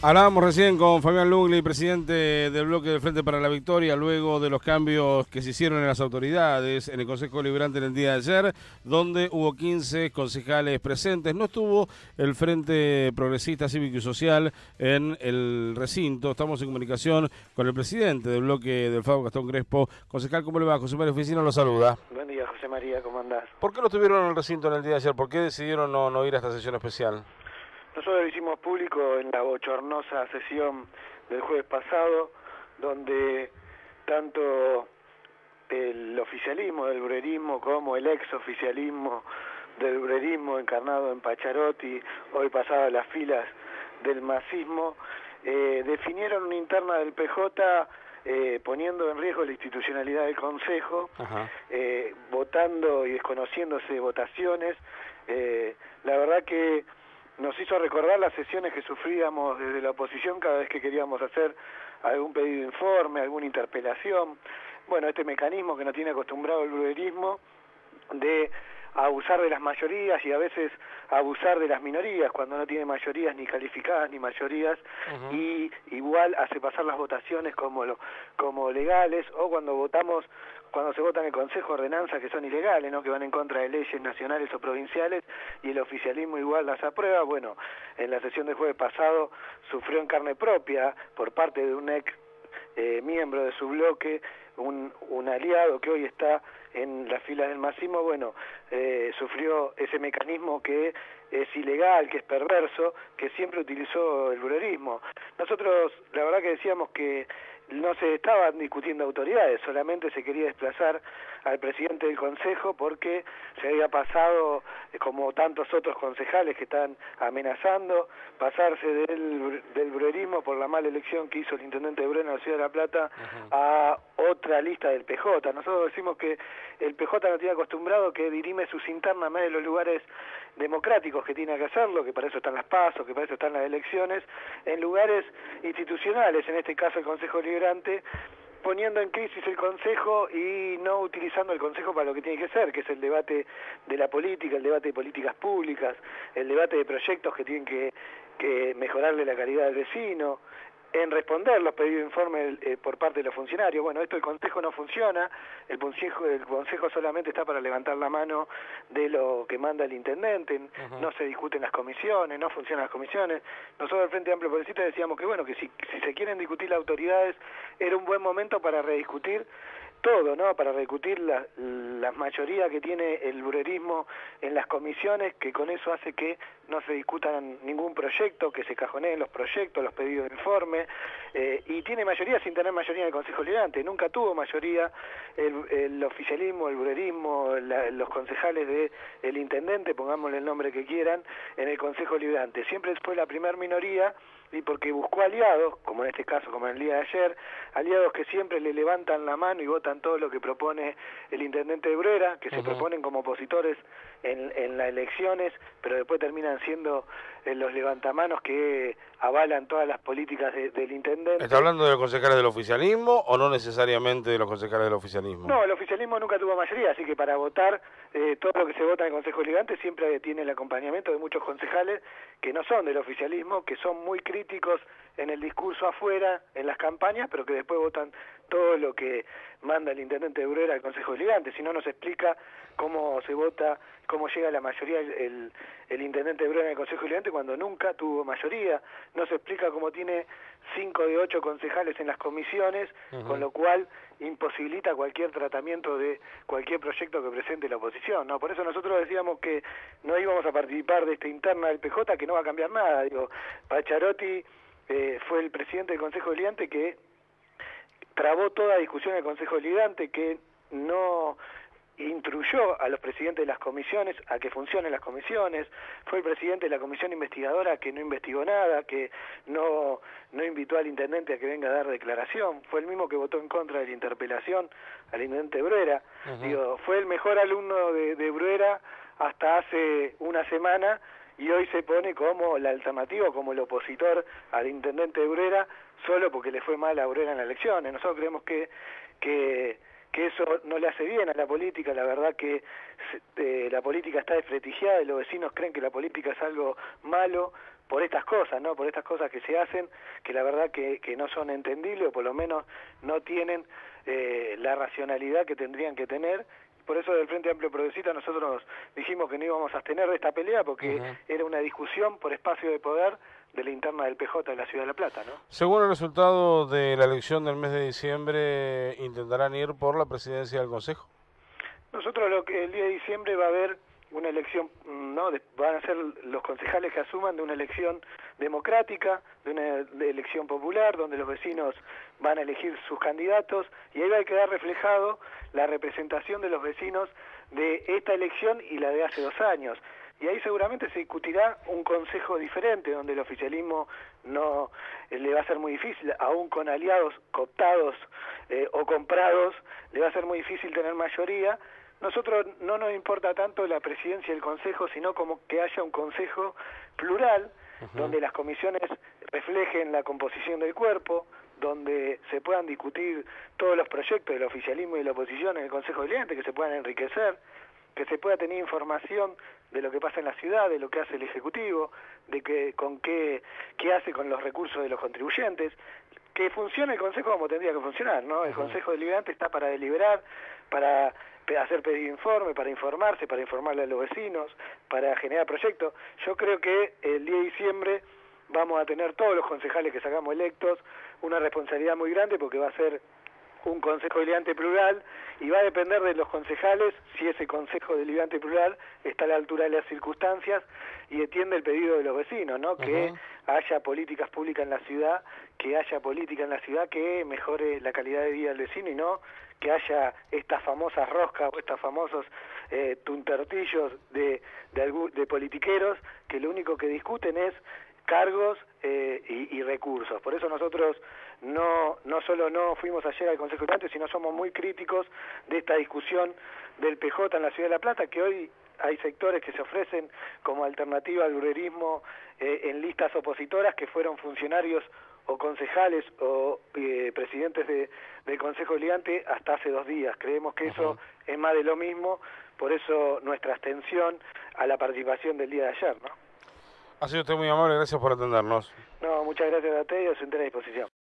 Hablábamos recién con Fabián Lugli, presidente del bloque del Frente para la Victoria, luego de los cambios que se hicieron en las autoridades en el Consejo Deliberante en el día de ayer, donde hubo 15 concejales presentes. No estuvo el Frente Progresista Cívico y Social en el recinto. Estamos en comunicación con el presidente del bloque del FAU, Gastón Crespo. Concejal, ¿cómo le va? José María Oficina lo saluda. Buen día, José María, ¿cómo andás? ¿Por qué no estuvieron en el recinto en el día de ayer? ¿Por qué decidieron no ir a esta sesión especial? Nosotros lo hicimos público en la bochornosa sesión del jueves pasado, donde tanto el oficialismo del bruerismo como el exoficialismo del bruerismo encarnado en Pacharotti, hoy pasado a las filas del masismo, definieron una interna del PJ poniendo en riesgo la institucionalidad del Consejo, votando y desconociéndose votaciones. La verdad que nos hizo recordar las sesiones que sufríamos desde la oposición cada vez que queríamos hacer algún pedido de informe, alguna interpelación. Bueno, este mecanismo que nos tiene acostumbrado el bruerismo de abusar de las mayorías y a veces abusar de las minorías cuando no tiene mayorías ni calificadas ni mayorías, y igual hace pasar las votaciones como legales, o cuando se vota en el Consejo ordenanzas que son ilegales, ¿no?, que van en contra de leyes nacionales o provinciales, y el oficialismo igual las aprueba. Bueno, en la sesión del jueves pasado sufrió en carne propia por parte de un ex miembro de su bloque, un aliado que hoy está en las filas del masismo. Bueno, sufrió ese mecanismo que es ilegal, que es perverso, que siempre utilizó el bruerismo. Nosotros la verdad que decíamos que no se estaban discutiendo autoridades, solamente se quería desplazar al presidente del Consejo porque se había pasado, como tantos otros concejales que están amenazando, pasarse del bruerismo por la mala elección que hizo el intendente de Bruera en la Ciudad de La Plata a otra lista del PJ. Nosotros decimos que el PJ no tiene acostumbrado que dirime sus internas más de los lugares democráticos que tiene que hacerlo, que para eso están las PASO, que para eso están las elecciones, en lugares institucionales, en este caso el Consejo Deliberante, poniendo en crisis el Consejo y no utilizando el Consejo para lo que tiene que ser, que es el debate de la política, el debate de políticas públicas, el debate de proyectos que tienen que mejorarle la calidad del vecino, en responder los pedidos de informe por parte de los funcionarios. Bueno, esto el Consejo no funciona, el consejo solamente está para levantar la mano de lo que manda el intendente, no se discuten las comisiones, no funcionan las comisiones. Nosotros del Frente Amplio Progresista decíamos que bueno, que si se quieren discutir las autoridades, era un buen momento para rediscutir todo, ¿no? Para rediscutir la mayoría que tiene el bruerismo en las comisiones, que con eso hace que no se discutan ningún proyecto, que se cajoneen los proyectos, los pedidos de informe, y tiene mayoría sin tener mayoría en el Consejo Deliberante. Nunca tuvo mayoría el oficialismo, el bruerismo, los concejales del intendente, pongámosle el nombre que quieran, en el Consejo Deliberante. Siempre fue la primer minoría, y porque buscó aliados, como en este caso, como en el día de ayer, aliados que siempre le levantan la mano y votan todo lo que propone el intendente de Bruera, que se proponen como opositores en las elecciones, pero después terminan siendo los levantamanos que avalan todas las políticas del intendente. ¿Está hablando de los concejales del oficialismo o no necesariamente de los concejales del oficialismo? No, el oficialismo nunca tuvo mayoría, así que para votar todo lo que se vota en el Consejo Deliberante siempre tiene el acompañamiento de muchos concejales que no son del oficialismo, que son muy críticos en el discurso afuera, en las campañas, pero que después votan todo lo que manda el intendente de Bruera al Consejo Deliberante. Si no, nos explica cómo se vota, cómo llega la mayoría el intendente de Bruera en el Consejo Deliberante cuando nunca tuvo mayoría. No se explica cómo tiene 5 de 8 concejales en las comisiones, con lo cual imposibilita cualquier tratamiento de cualquier proyecto que presente la oposición, ¿no? Por eso nosotros decíamos que no íbamos a participar de esta interna del PJ, que no va a cambiar nada. Digo, Pacharotti fue el presidente del Consejo Deliberante que trabó toda discusión del Consejo Deliberante, que no instruyó a los presidentes de las comisiones a que funcionen las comisiones, fue el presidente de la comisión investigadora que no investigó nada, que no invitó al intendente a que venga a dar declaración, fue el mismo que votó en contra de la interpelación al intendente Bruera. Digo, fue el mejor alumno de Bruera hasta hace una semana, y hoy se pone como la alternativa, como el opositor al intendente de Bruera, solo porque le fue mal a Bruera en las elecciones. Nosotros creemos que eso no le hace bien a la política. La verdad que la política está desprestigiada y los vecinos creen que la política es algo malo por estas cosas, ¿no? Por estas cosas que se hacen, que la verdad que no son entendibles, o por lo menos no tienen la racionalidad que tendrían que tener. Por eso del Frente Amplio Progresista nosotros dijimos que no íbamos a abstener de esta pelea, porque era una discusión por espacio de poder de la interna del PJ de la Ciudad de La Plata, ¿no? Según el resultado de la elección del mes de diciembre, ¿intentarán ir por la presidencia del Consejo? Nosotros el día de diciembre va a haber una elección, ¿no? Van a ser los concejales que asuman de una elección democrática, de una elección popular, donde los vecinos van a elegir sus candidatos, y ahí va a quedar reflejado la representación de los vecinos de esta elección y la de hace 2 años. Y ahí seguramente se discutirá un consejo diferente, donde el oficialismo no le va a ser muy difícil, aún con aliados cooptados o comprados, le va a ser muy difícil tener mayoría. Nosotros no nos importa tanto la presidencia del consejo, sino como que haya un consejo plural, donde las comisiones reflejen la composición del cuerpo, donde se puedan discutir todos los proyectos del oficialismo y de la oposición en el Consejo Deliberante, que se puedan enriquecer, que se pueda tener información de lo que pasa en la ciudad, de lo que hace el Ejecutivo, de qué hace con los recursos de los contribuyentes, que funcione el Consejo como tendría que funcionar, ¿no? El Consejo Deliberante está para deliberar, para hacer pedido de informe, para informarse, para informarle a los vecinos, para generar proyectos. Yo creo que el 10 de diciembre vamos a tener todos los concejales que sacamos electos una responsabilidad muy grande, porque va a ser un Consejo Deliberante plural, y va a depender de los concejales si ese Consejo Deliberante plural está a la altura de las circunstancias y atiende el pedido de los vecinos, ¿no? Que haya políticas públicas en la ciudad, que haya política en la ciudad que mejore la calidad de vida del vecino, y no que haya estas famosas roscas o estos famosos tuntertillos de politiqueros que lo único que discuten es cargos y recursos. Por eso nosotros no solo no fuimos ayer al Consejo Deliberante, sino somos muy críticos de esta discusión del PJ en la Ciudad de La Plata, que hoy hay sectores que se ofrecen como alternativa al urrerismo en listas opositoras, que fueron funcionarios o concejales o presidentes del Consejo Deliberante hasta hace 2 días. Creemos que eso es más de lo mismo, por eso nuestra abstención a la participación del día de ayer, ¿no? Ha sido usted muy amable, gracias por atendernos. No, muchas gracias a usted y a su entera disposición.